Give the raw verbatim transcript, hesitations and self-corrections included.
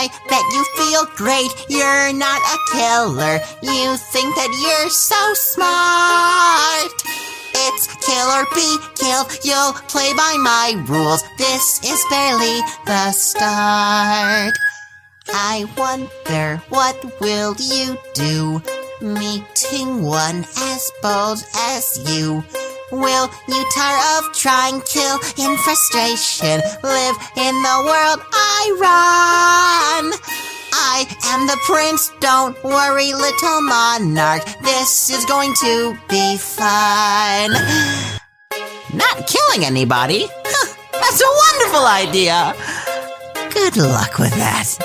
I bet you feel great. You're not a killer. You think that you're so smart. It's kill or be killed. You'll play by my rules. This is barely the start. I wonder, what will you do, meeting one as bold as you? Will you tire of trying, kill in frustration, live in the world I run? I am the prince, don't worry, little monarch. This is going to be fun. Not killing anybody? Huh, that's a wonderful idea. Good luck with that.